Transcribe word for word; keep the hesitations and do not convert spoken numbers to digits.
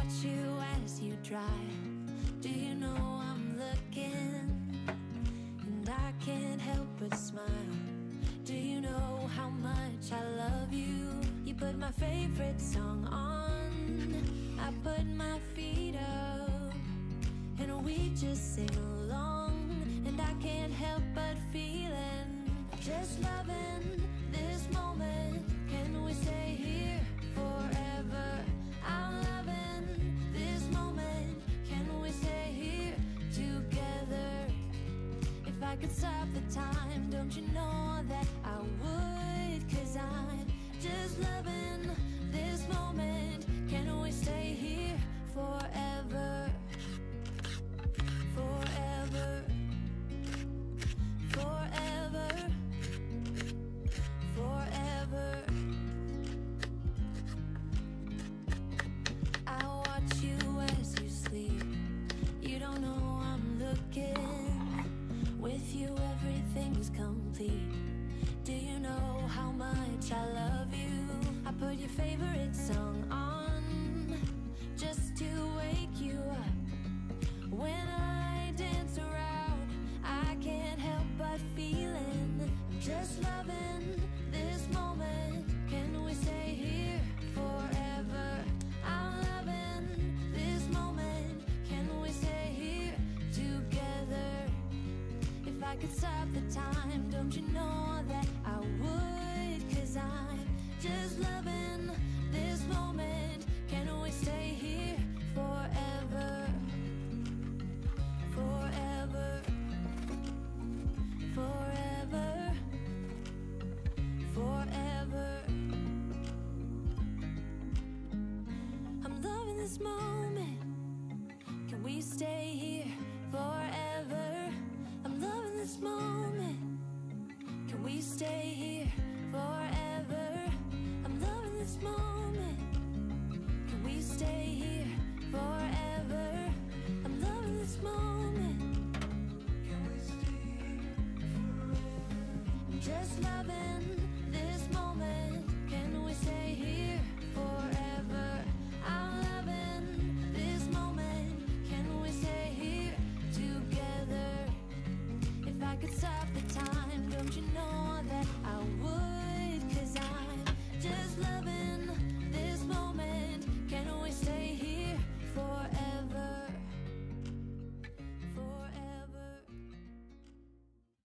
watch you as you drive. Do you know I'm looking? And I can't help but smile. Do you know how much I love you? You put my favorite song on, I put my feet up, and we just sing along. And I can't help but feeling, just loving this moment. Can we stay here forever? I'm loving this moment. Can we stay here together? If I could stop the time, don't you know that I would? 'Cause I'm just loving this moment. Can we stay here forever? Forever. Forever. Forever. I watch you as you sleep. You don't know I'm looking. With you everything's complete. Do you know how much I love you? I put your favorite song on, just to wake you up. When I dance around, I can't help but feeling, just loving this moment. Can we stay here forever? I'm loving this moment. Can we stay here together? If I could stop the time, don't you know that I would? 'Cause I'm just loving